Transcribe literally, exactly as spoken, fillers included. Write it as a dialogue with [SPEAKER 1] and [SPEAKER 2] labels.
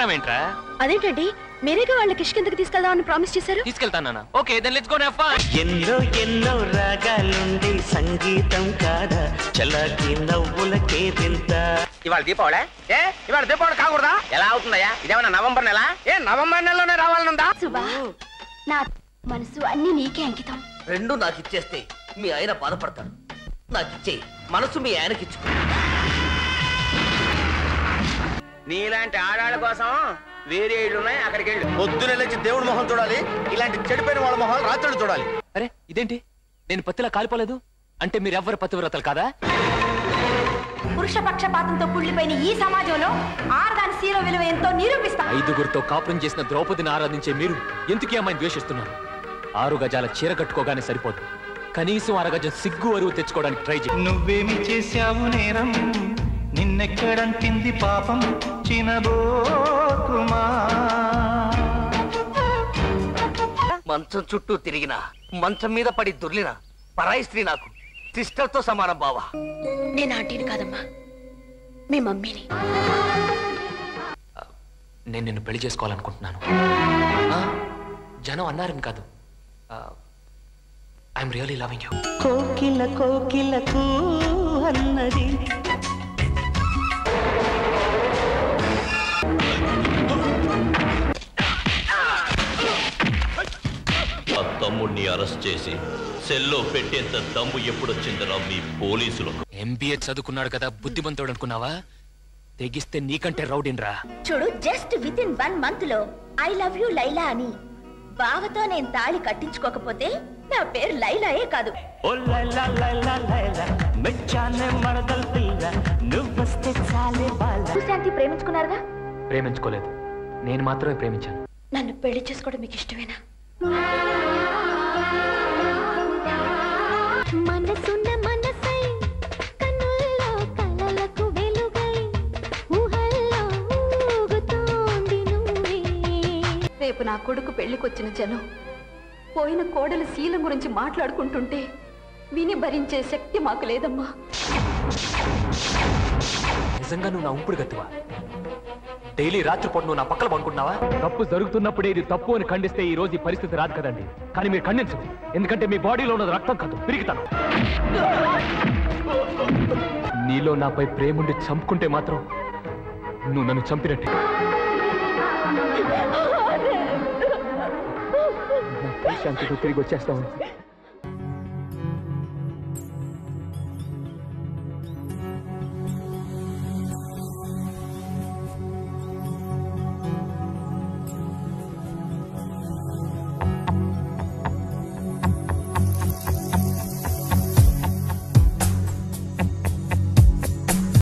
[SPEAKER 1] Programme ఏంట్రా?
[SPEAKER 2] అదేంటండి మీరేగా వాళ్ళ కిష్కిందకి తీసుకెళ్దామని ప్రామిస్ చేశారు.
[SPEAKER 1] తీసుకెళ్తానా? Okay then let's go have fun.
[SPEAKER 3] ఎన్నో ఎన్నో రాగాలుండి సంగీతం కాదా చలాకి నవ్వులకే వింత.
[SPEAKER 4] ఇవాళ దీపావళి ఏ ఇవాళ దీపావళి కాకూడదా? ఎలా అవుతుందయ్యా? ఇదేమన్నా నవంబర్ నెల? ఏ నవంబర్ నెలలోనే రావాలనుందా?
[SPEAKER 2] సుబా నా మనసు అన్ని నీకే అంకితం.
[SPEAKER 5] రెండు నాకు ఇచ్చేస్తే మీ ఆయన బాధపడతాడు. నాకు ఇచ్చే మనసు మీ ఆయనకి ఇచ్చు.
[SPEAKER 4] నీలాంటి ఆడాళ్ళ కోసం వేరే ఇళ్ళు ఉన్నాయి, అక్కడికి వెళ్ళు.
[SPEAKER 6] పొద్దున లేచి దేవుడి మొహం చూడాలి, ఇలాంటి చెడిపోయిన వాళ్ళ మొహాలు రాత్రులు చూడాలి.
[SPEAKER 1] అరే ఇదేంటి నేను పత్తిలా కాలిపోలేదు అంటే మీరెవ్వరు పతివ్రతలు కాదా?
[SPEAKER 2] పురుష పక్షపాతంతో కుళ్ళిపోయిన ఈ సమాజంలో ఆడదాని శీల విలువ ఎంతో నిరూపిస్తా.
[SPEAKER 1] ఐదుగురితో కాపురం చేసిన ద్రౌపదిని ఆరాధించే మీరు ఎందుకు అమ్మాయిని ద్వేషిస్తున్నారు? ఆరు గజాల చీర కట్టుకోగానే సరిపోదు, కనీసం అరగజం సిగ్గు అరువు తెచ్చుకోవడానికి ట్రై చేయి.
[SPEAKER 7] నువ్వేమి చేశావు నేరం, నిన్నెక్కడంటింది పాపం చినబోకుమా.
[SPEAKER 5] మంచం చుట్టూ తిరిగినా మంచం మీద పడి దొర్లిన పరాయి స్త్రీ నాకు సిస్టర్తో సమానం బావా.
[SPEAKER 2] నేను ఆంటీని కాదమ్మా, మీ మమ్మీని.
[SPEAKER 1] నేను నిన్ను పెళ్లి చేసుకోవాలనుకుంటున్నాను. జనం అన్నారని కాదు, ఐఎమ్ రియల్లీ లవింగ్ యూ.
[SPEAKER 3] కోకిల కోకిలకు అన్నది
[SPEAKER 8] తమ్ముడిని అరెస్ట్ చేసి సెల్లో పెట్టేంత దమ్ము ఎప్పుడొచ్చిందరా మీ పోలీసులకు?
[SPEAKER 1] ఎంబీఏ చదువుకున్నాడు కదా బుద్ధిమంతుడు అనుకున్నావా? తెగిస్తే నీకంటే రౌడీన్రా.
[SPEAKER 2] చూడు, just within one month లో ఐ లవ్ యూ లైలా అని బావతో నేను తాళి కట్టించుకోకపోతే నా పేరు లైలాయే కాదు. శాంతి ప్రేమించుకున్నారుగా?
[SPEAKER 1] ప్రేమించుకోలేదు, నేను మాత్రమే ప్రేమించాను.
[SPEAKER 2] నన్ను పెళ్లి చేసుకోవడం మీకు ఇష్టమేనా? మనసున్న మనసై కన్నుల్లో కలలకు వెలుగై ఊహల్లో ఊగుతోంది నువ్వే. రేపు నా కొడుకు పెళ్లికొచ్చిన జనం పోయిన కోడలి శీలం గురించి మాట్లాడుకుంటుంటే విని భరించే శక్తి మాకు లేదమ్మా.
[SPEAKER 1] నిజంగా నువ్వు నా ఉంపుడు గత్తువా? డైలీ రాత్రిపూట నువ్వు నా పక్కన పడుకుంటున్నావా? తప్పు జరుగుతున్నప్పుడే ఇది తప్పు అని ఖండిస్తే ఈ రోజు ఈ పరిస్థితి రాదు కదండి. కానీ మీరు ఖండించదు, ఎందుకంటే మీ బాడీలో ఉన్నది రక్తం కాదు, పిరిగితాను. నీలో నాపై ప్రేముండి చంపుకుంటే మాత్రం నువ్వు నన్ను చంపినట్టే. శాంతితో తిరిగి వచ్చేస్తావు.